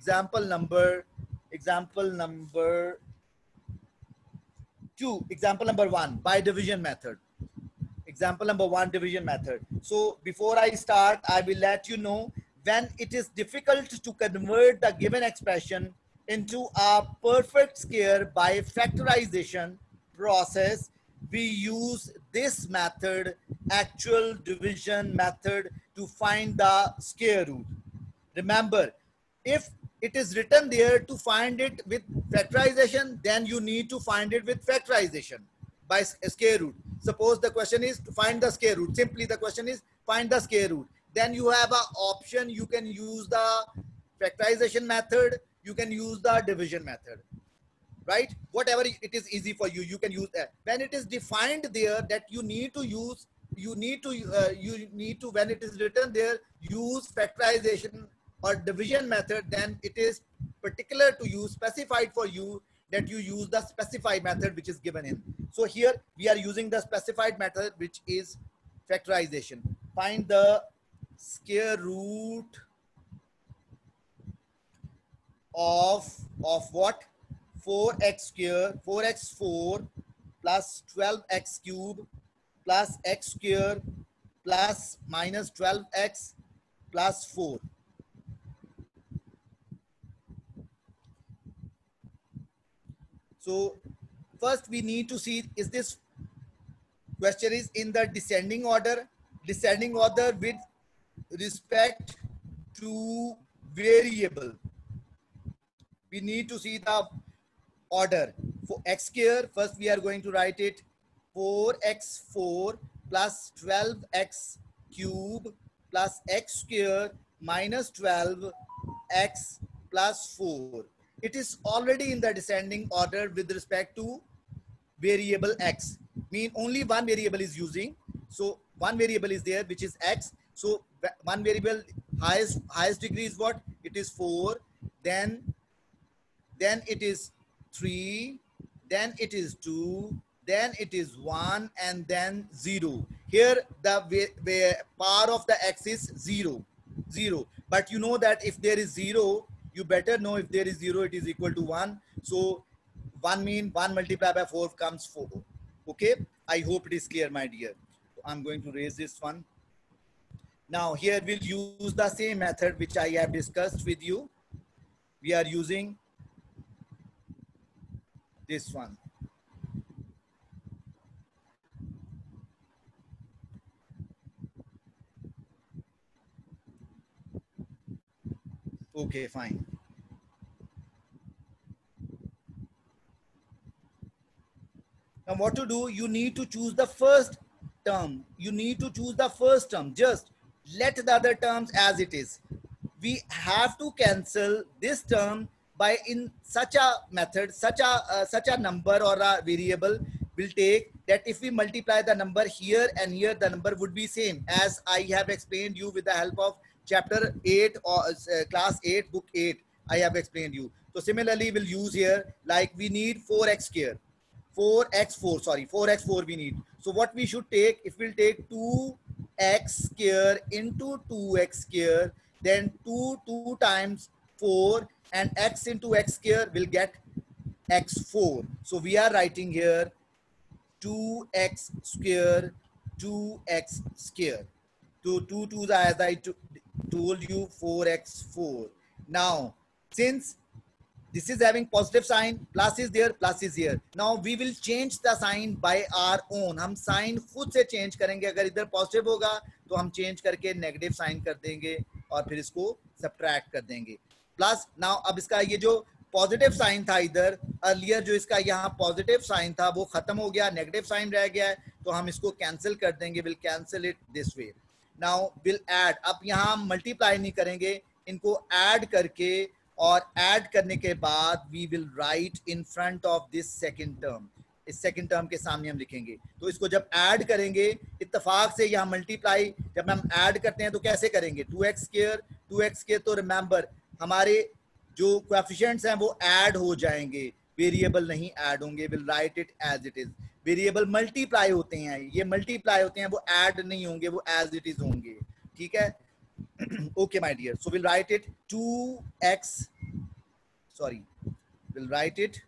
2, example number 1 by division method. Example number 1, division method. So before I start, I will let you know when it is difficult to convert the given expression into a perfect square by factorization process, we use this method, actual division method, to find the square root. Remember, if it is written there to find it with factorization, then you need to find it with factorization by square root. Suppose the question is to find the square root. Simply the question is find the square root. Then you have an option. You can use the factorization method. You can use the division method, right? Whatever it is easy for you, you can use that. When it is defined there that you need to use, when it is written there, use factorization or division method, then it is particular to you, specified for you that you use the specified method which is given in. So here we are using the specified method, which is factorization. Find the square root of what? 4x square, 4x4 plus 12x cube plus x square plus minus 12x plus 4. So first we need to see, is this question is in the descending order with respect to variable. We need to see the order. For x square, first we are going to write it 4x4 plus 12x cube plus x square minus 12x plus 4. It is already in the descending order with respect to variable x. Mean only one variable is using. So one variable is there, which is x. So one variable highest degree is what? It is 4. Then it is 3. Then it is 2. Then it is 1, and then 0. Here the power of the x is 0. But you know that if there is 0, you better know if there is 0, it is equal to 1. So 1 mean 1 multiplied by 4 comes 4. Okay, I hope it is clear, my dear. I'm going to raise this one. Now here we'll use the same method which I have discussed with you. We are using this one. Okay, fine. Now what to do? You need to choose the first term. Just let the other terms as it is. We have to cancel this term by in such a method, such a number or a variable will take that if we multiply the number here and here, the number would be same, as I have explained you with the help of chapter 8 or class 8, book 8. I have explained you. So similarly, we'll use here, like we need 4x square. 4x4 we need. So what we should take, if we'll take 2x square into 2x square, then 2 times 4, and x into x square will get x4. So we are writing here 2x square, 2x square. So 2 2s, as I told you, 4x4. Now, since this is having positive sign, plus is there, plus is here. Now we will change the sign by our own. हम sign खुद से change करेंगे. अगर इधर positive होगा तो हम change करके negative sign कर देंगे और फिर इसको subtract कर देंगे. Plus now अब इसका ये जो positive sign था इधर, earlier जो इसका यहाँ positive sign था वो खत्म हो गया, negative sign रह गया है, तो हम इसको cancel कर देंगे. We'll cancel it this way. Now we'll add. अब यहाँ हम multiply नहीं करेंगे, इनको add करके और ऐड करने के बाद we will write in front of this second term. इस सेकंड टर्म के सामने हम लिखेंगे. तो इसको जब ऐड करेंगे, इत्तेफाक से यहाँ मल्टीप्लाई जब हम ऐड करते हैं तो कैसे करेंगे? 2x square. तो रिमेंबर हमारे जो कोएफिशिएंट्स हैं वो ऐड हो जाएंगे, वेरिएबल नहीं ऐड होंगे. Will write it as it is. Variable multiply होते हैं, ये मल्टीप्लाई होते हैं, वो ऐड नहीं होंगे, वो एज इट इज होंगे. ठीक है. Okay, my dear. So we'll write it 2x. Sorry, we'll write it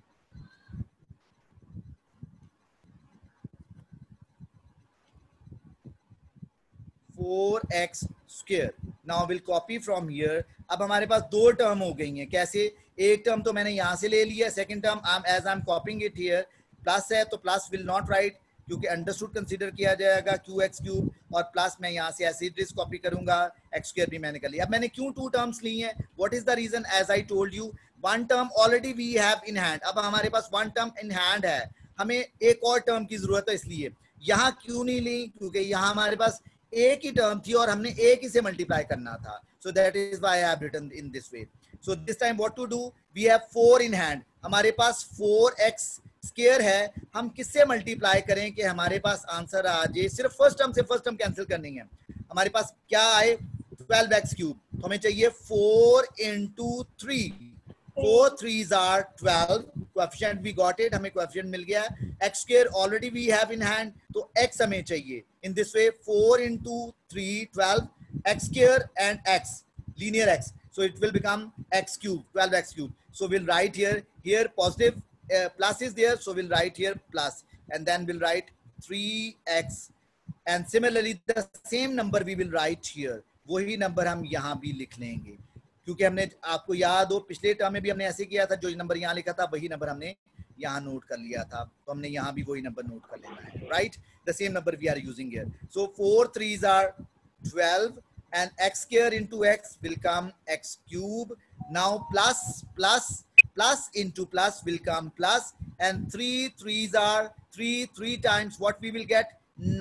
4x square. Now we'll copy from here. अब हमारे पास दो टर्म हो गई हैं. कैसे? एक टर्म तो मैंने यहाँ से ले लिया. Second term as I'm copying it here, plus है तो प्लस will not write क्योंकि अंडरस्टूड कंसीडर किया जाएगा qx क्यूब, और प्लस मैं यहाँ से ऐसे ही कॉपी करूंगा. x स्क्वायर भी मैंने कर लिया. अब मैंने क्यों 2 टर्म्स ली हैं? What is the reason? As I told you, one term already we have in hand. अब हमारे पास वन टर्म इन हैंड है, हमें एक और टर्म की जरूरत है. इसलिए यहाँ क्यों नहीं ली? क्योंकि यहाँ हमारे पास एक ही टर्म थी और हमने एक ही से मल्टीप्लाई करना था. So that is why I have written in this way. So this time what to do, we have 4 in hand. हमारे पास 4x स्क्वायर है. हम किससे मल्टीप्लाई करें कि हमारे पास आंसर आ जाए? सिर्फ फर्स्ट टर्म से फर्स्ट टर्म कैंसिल करनी है. हमारे पास क्या आए? 12x cube. तो हमें चाहिए 4 into 3. 4 3s are 12. coefficient we got it, हमें coefficient मिल गया है. X square already we have in hand, तो x हमें चाहिए. In this way 4 into 3 12 x square and x linear x, so it will become x cube, 12x cube. So we'll write here positive plus is there, so we'll write here plus, and then we'll write 3x, and similarly the same number we will write here. वही नंबर हम यहाँ भी लिख लेंगे, क्योंकि हमने, आपको याद हो पिछले टर्म में भी हमने ऐसे किया था, जो नंबर यहाँ लिखा था वही नंबर हमने यहाँ नोट कर लिया था, तो हमने यहाँ भी वही नंबर नोट कर लेना है, right. The same number we are using here. So 4 3s are 12 and x square into x will come x cube. Now plus into plus will come plus, and 3 3s are 3 times what we will get,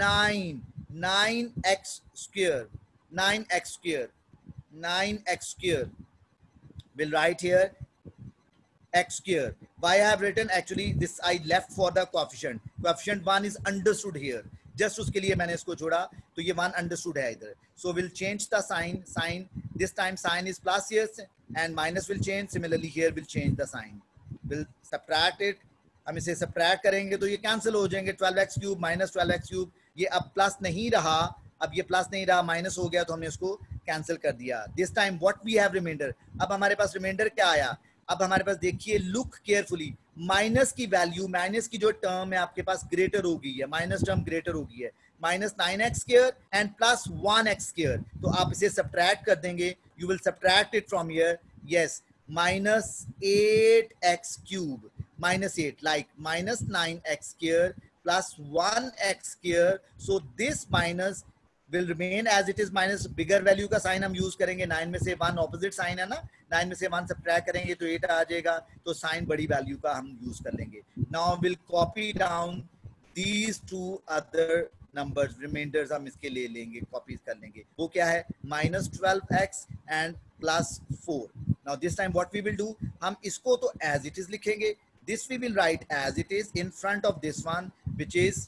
9x square, 9x square, 9x square. We'll write here x square. Why I have written, actually this I left for the coefficient. Coefficient 1 is understood here. Just उसके लिए मैंने इसको छोड़ा, तो ये 1 understood है इधर. So we'll change the sign. This time sign is plus here and minus will change. Similarly here we'll change the sign. We'll subtract it. हम इसे subtract करेंगे तो ये cancel हो जाएंगे. 12x cube minus 12x cube. ये अब plus नहीं रहा, अब ये plus नहीं रहा, minus हो गया, तो हमने इसको cancel कर दिया. This time what we have remainder. अब हमारे पास remainder क्या आया? अब हमारे पास देखिए, लुक केयरफुली, माइनस की वैल्यू, माइनस की जो टर्म है आपके पास ग्रेटर हो गई है, माइनस टर्म ग्रेटर हो गई है, minus 9x square and plus 1x square. तो आप इसे सब्ट्रैक्ट कर देंगे, you will subtract it from here. Yes, minus 8x cube, minus 8 like minus 9x square plus 1x square. So this minus will remain as it is, minus bigger value का sign हम use करेंगे. 9 में से 1 opposite sign है ना, 9 में से 1 subtract करेंगे तो 8 आ जाएगा, तो साइन बड़ी वैल्यू का हम यूज कर लेंगे. Now will copy down these two other numbers, reminders हम इसके ले लेंगे, कॉपी कर लेंगे. वो क्या है, minus 12x and plus 4. Now this time what we will do, हम इसको तो एज इट इज लिखेंगे. This we will write as it is in front of this one, which is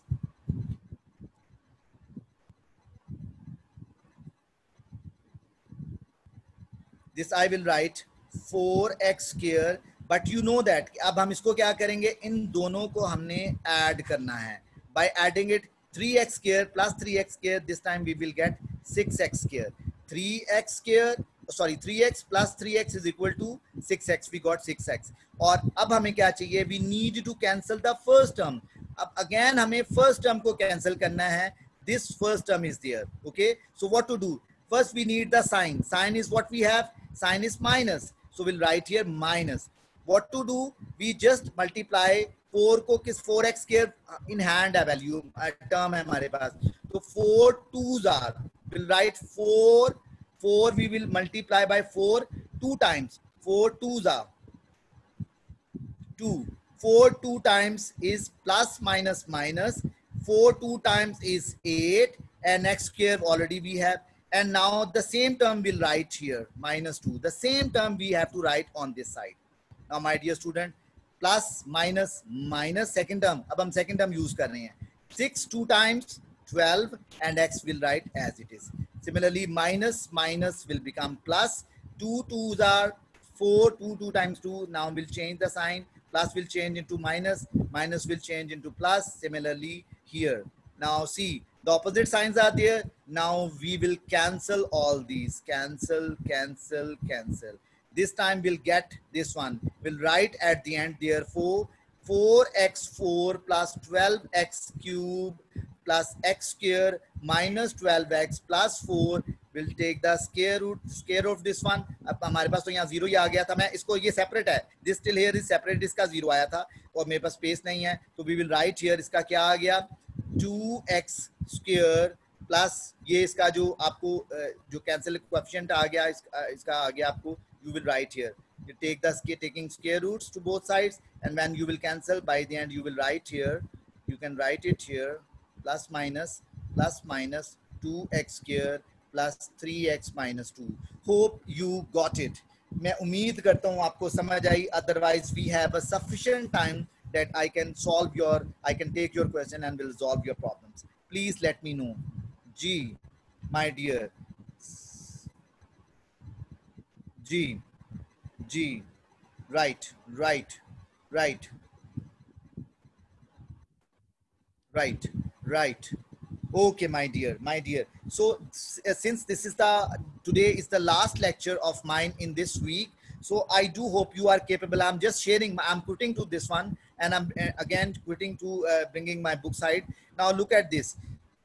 this I will write 4x square, but you know that अब हम इसको क्या करेंगे, इन दोनों को हमने ऐड करना है. by adding it 3x square plus 3x square, this time we will get 6x square. 3x square, sorry, 3x plus 3x is equal to 6x. we got 6x. और अब हमें क्या चाहिए, we need to cancel the first term. अब again हमें first term को cancel करना है. this first term is there. okay, so what to do, first we need the sign. Sign is what we have, sign is minus, so we'll write here minus. what to do, we just multiply 4 को किस 4x square in hand है value, term है हमारे पास, तो 4 2s are, we'll write 4 we will multiply by 4 2 times, 4 2s are 2, 4 2 times is plus minus minus, 4 2 times is 8, and x square already we have. And now the same term we'll write here, minus 2. The same term we have to write on this side. Now my dear student, plus minus minus second term. अब हम second term use कर रहे हैं. 6 2 times 12 and x will write as it is. Similarly, minus minus will become plus. 2 2s are 4, 2 2 times 2. Now we'll change the sign. Plus will change into minus. Minus will change into plus. Similarly here. Now see, the opposite signs are there. Now we will cancel all these. Cancel, cancel, cancel. This time we'll get this one. We'll write at the end, therefore, 4x4 plus 12x cube plus x square minus 12x plus 4 will take the square root of this one. अब हमारे पास तो यहाँ 0 ही आ गया था, मैं इसको, ये separate है, this still here is separate, इसका 0 आया था और मेरे पास स्पेस नहीं है, तो we will write here, इसका क्या आ गया, 2x square प्लस ये इसका जो आपको जो कैंसिल कोएफिशिएंट आ गया, इसका आ गया आपको, you will write here, you take the taking square roots to both sides, and when you will cancel, by the end you will write here, you can write it here, plus minus 2x square plus 3x minus 2. hope you got it. मैं उम्मीद करता हूँ आपको समझ आई. otherwise we have a sufficient time that I can take your question and will solve your problems. Please let me know. G, my dear. G, right. right, right, right. Okay, my dear, my dear. So since this is today is the last lecture of mine in this week, so I do hope you are capable. I'm just sharing, I'm quitting to this one, and I'm again quitting to bringing my book side. Now look at this,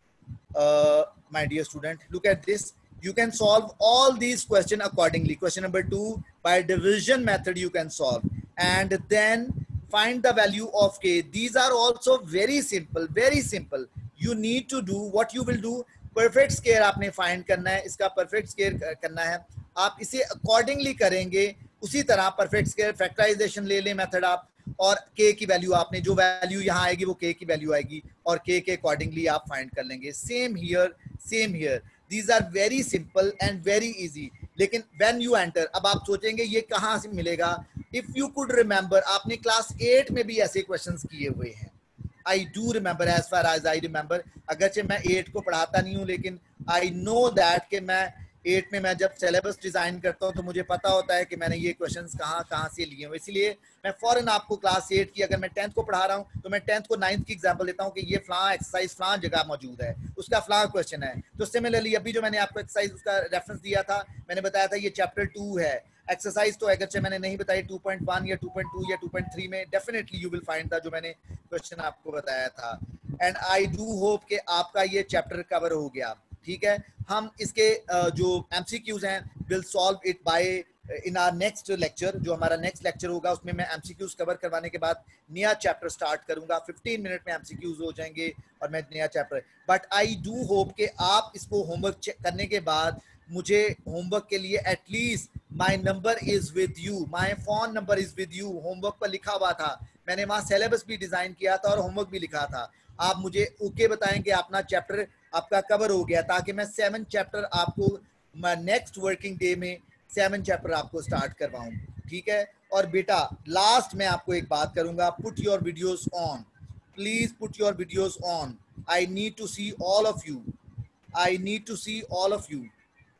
my dear student, look at this. You can solve all these questions accordingly. Question number 2, by division method you can solve, and then find the value of k. These are also very simple, very simple. You need to do what you will do. Perfect square आपने find करना है, इसका perfect square करना है, आप इसे accordingly करेंगे उसी तरह परफेक्ट स्केयर फैक्टराइजेशन ले लें मेथड आप, और k की वैल्यू आपने जो वैल्यू यहाँ आएगी वो k की वैल्यू आएगी और k के अकॉर्डिंगली आप फाइंड कर लेंगे. Same here, same here. These are very simple and very easy. लेकिन व्हेन यू एंटर, अब आप सोचेंगे ये कहाँ से मिलेगा. इफ यू कुड रिमेंबर, आपने क्लास 8 में भी ऐसे क्वेश्चंस किए हुए हैं. I do remember, as far as I remember. अगरचे मैं 8 को पढ़ाता नहीं हूँ, लेकिन I know that कि मैं 8 में मैं जब सिलेबस डिजाइन करता हूँ तो मुझे पता होता है कि मैंने ये क्वेश्चंस कहाँ से लिए हैं. इसलिए मैं फौरन आपको क्लास 8 की, अगर मैं 10th को पढ़ा रहा हूँ तो मैं 10th को 9th की एग्जांपल देता हूँ कि ये फलां एक्सरसाइज फलां जगह मौजूद है, उसका फलां क्वेश्चन है. तो सिमिलरली अभी जो मैंने आपको एक्सरसाइज उसका रेफरेंस दिया था, मैंने बताया था ये चैप्टर 2 है. एक्सरसाइज तो अगरचे मैंने नहीं बताई 2.1 या 2.2 या 2.3 में, डेफिनेटली यू विल फाइंड था जो मैंने क्वेश्चन आपको बताया था. एंड आई डू होप कि आपका ये चैप्टर कवर हो गया. ठीक है, हम इसके जो एमसीक्यूज हैं will solve it by in our next lecture. जो हमारा नेक्स्ट लेक्चर होगा उसमें मैं एमसीक्यूज कवर करवाने के बाद नया चैप्टर स्टार्ट करूंगा. 15 मिनट में एमसीक्यूज हो जाएंगे और मैं नया chapter. But I do hope कि आप इसको होमवर्क करने के बाद मुझे होमवर्क के लिए at least my number is with you, my phone number is with you, homework पर लिखा हुआ था. मैंने वहाँ सिलेबस भी डिजाइन किया था और होमवर्क भी लिखा था. आप मुझे ओके बताएं कि अपना चैप्टर आपका कवर हो गया, ताकि मैं 7 चैप्टर आपको नेक्स्ट वर्किंग डे में 7 चैप्टर आपको स्टार्ट करवाऊं. ठीक है. और बेटा लास्ट में आपको एक बात करूंगा, put your videos on, please put your videos on. I need to see all of you, I need to see all of you.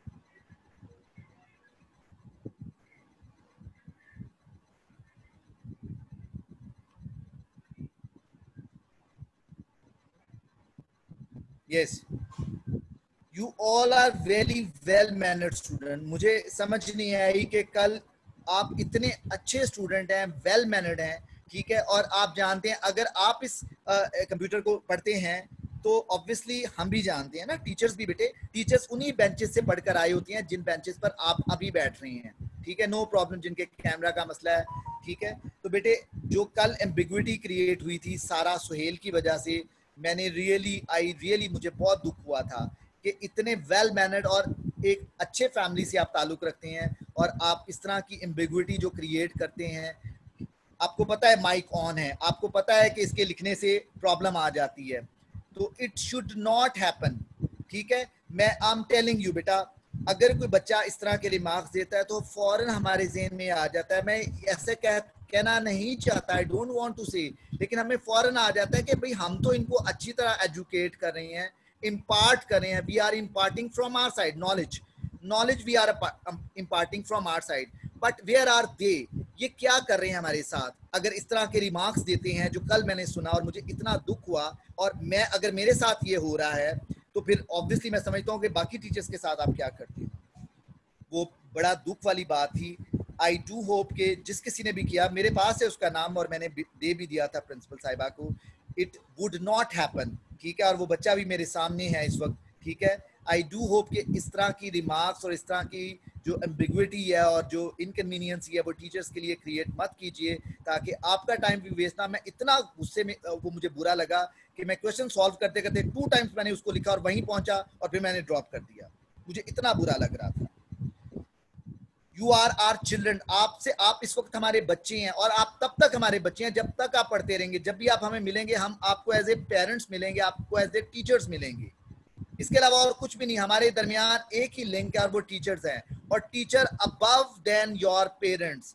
Yes, you all are very well mannered student. मुझे समझ नहीं आई कि कल आप इतने अच्छे student हैं, well mannered हैं. ठीक है. और आप जानते हैं अगर आप इस कंप्यूटर को पढ़ते हैं तो ऑब्वियसली हम भी जानते हैं ना, टीचर्स भी, बेटे टीचर्स उन्हीं बेंचेस से पढ़कर आई होती हैं जिन बेंचेस पर आप अभी बैठ रही हैं. ठीक है. नो प्रॉब्लम, जिनके कैमरा का मसला है. ठीक है. तो बेटे जो कल एम्बिग्विटी क्रिएट हुई थी सारा सुहेल की वजह से, मैंने रियली मुझे बहुत दुख हुआ था कि इतने वेल मैनर्ड और एक अच्छे फैमिली से आप ताल्लुक रखते हैं और आप इस तरह की एम्बिग्विटी जो क्रिएट करते हैं. आपको पता है माइक ऑन है, आपको पता है कि इसके लिखने से प्रॉब्लम आ जाती है, तो इट शुड नॉट हैपन. ठीक है. मैं आई एम टेलिंग यू बेटा, अगर कोई बच्चा इस तरह के रिमार्क्स देता है तो फौरन हमारे ज़हन में आ जाता है, मैं ऐसे कहना नहीं चाहता, आई डोंट वांट टू से, लेकिन हमें फौरन आ जाता है कि भाई हम तो इनको अच्छी तरह एजुकेट कर रहे हैं, इम्पार्ट कर रहे हैं. We are imparting from our side knowledge we are imparting from our side. But where are they, ये क्या कर रहे हैं हमारे साथ अगर इस तरह के रिमार्क्स देते हैं जो कल मैंने सुना और मुझे इतना दुख हुआ. और मैं अगर मेरे साथ ये हो रहा है तो फिर ऑब्वियसली मैं समझता हूँ कि बाकी टीचर्स के साथ आप क्या करते हैं. वो बड़ा दुख वाली बात थी. आई डू होप कि जिस किसी ने भी किया, मेरे पास है उसका नाम और मैंने दे भी दिया था प्रिंसिपल साहिबा को. It would not happen. ठीक है. और वो बच्चा भी मेरे सामने है इस वक्त. ठीक है. आई डू होप कि इस तरह की रिमार्क्स और इस तरह की जो एम्बिग्विटी है और जो इनकन्वीनियंस है वो टीचर्स के लिए क्रिएट मत कीजिए, ताकि आपका टाइम भी वेस्ट ना. मैं इतना गुस्से में, वो मुझे बुरा लगा कि मैं क्वेश्चन सॉल्व करते करते 2 टाइम्स मैंने उसको लिखा और वहीं पहुंचा और फिर मैंने ड्रॉप कर दिया. मुझे इतना बुरा लग रहा था. यू आर आर चिल्ड्रन, आपसे आप इस वक्त हमारे बच्चे हैं और आप तब तक हमारे बच्चे हैं जब तक आप पढ़ते रहेंगे. जब भी आप हमें मिलेंगे हम आपको एज ए पेरेंट्स मिलेंगे, आपको एज ए टीचर्स मिलेंगे. इसके अलावा और कुछ भी नहीं. हमारे दरमियान एक ही लिंक है और वो टीचर्स हैं. और teacher above than your parents.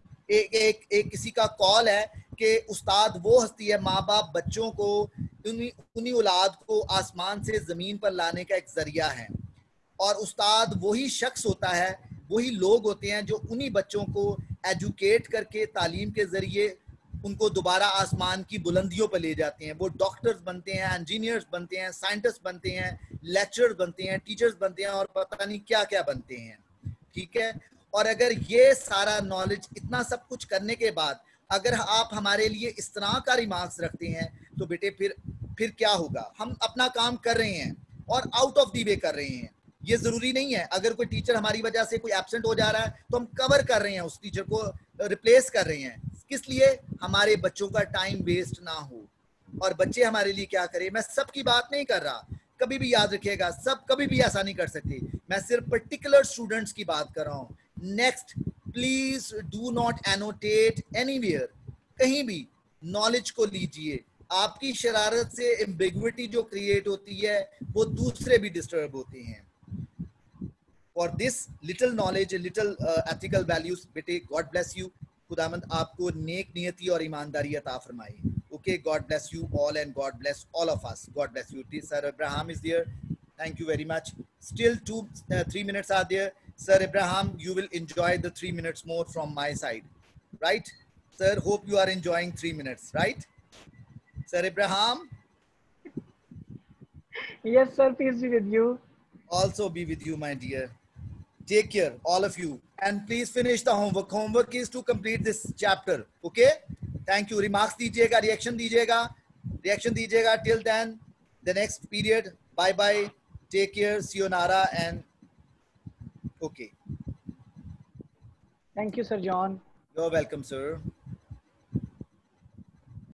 एक किसी का कॉल है कि उस्ताद वो हस्ती है, माँ बाप बच्चों को, उन्हीं औलाद को आसमान से जमीन पर लाने का एक जरिया है. और उस्ताद वही शख्स होता है, वही लोग होते हैं जो उन्हीं बच्चों को एजुकेट करके तालीम के जरिए उनको दोबारा आसमान की बुलंदियों पर ले जाते हैं। वो डॉक्टर्स बनते हैं, इंजीनियर्स बनते हैं, साइंटिस्ट बनते हैं, लेक्चरर्स बनते हैं, टीचर्स बनते हैं और पता नहीं क्या क्या बनते हैं। ठीक है, और अगर ये सारा नॉलेज, इतना सब कुछ करने के बाद अगर आप हमारे लिए इस तरह का रिमार्क्स रखते हैं तो बेटे फिर क्या होगा? हम अपना काम कर रहे हैं और आउट ऑफ दी वे कर रहे हैं। ये जरूरी नहीं है अगर कोई टीचर हमारी वजह से कोई एब्सेंट हो जा रहा है तो हम कवर कर रहे हैं, उस टीचर को रिप्लेस कर रहे हैं। किस लिए? हमारे बच्चों का टाइम वेस्ट ना हो और बच्चे हमारे लिए क्या करें। मैं सबकी बात नहीं कर रहा, कभी भी याद रखिएगा, सब कभी भी ऐसा नहीं कर सकते। मैं सिर्फ पर्टिकुलर स्टूडेंट्स की बात कर रहा हूँ। Next, please do not annotate anywhere. कहीं भी नॉलेज को लीजिए। आपकी शरारत से एम्बिग्विटी जो क्रिएट होती है वो दूसरे भी डिस्टर्ब होते हैं। For this little knowledge, little ethical values, बेटे गॉड ब्लेस यू। खुदावंद आपको नेक नियति और ईमानदारी अता फरमाए। Okay, God bless you all and God bless all of us. God bless you. Sir Abraham is there. Thank you very much. Still 3 minutes are there. Sir Abraham, you will enjoy the 3 minutes more from my side. Right? Sir, hope you are enjoying 3 minutes, right? Sir Abraham? Yes, sir. Peace be with you. Also be with you, my dear. Take care, all of you. And please finish the homework. Homework is to complete this chapter. Okay? Thank you. Remarks दीजिएगा, reaction दीजिएगा. Till then, the next period. Bye bye. Take care. Sayonara and okay. Thank you, Sir John. You're welcome, sir.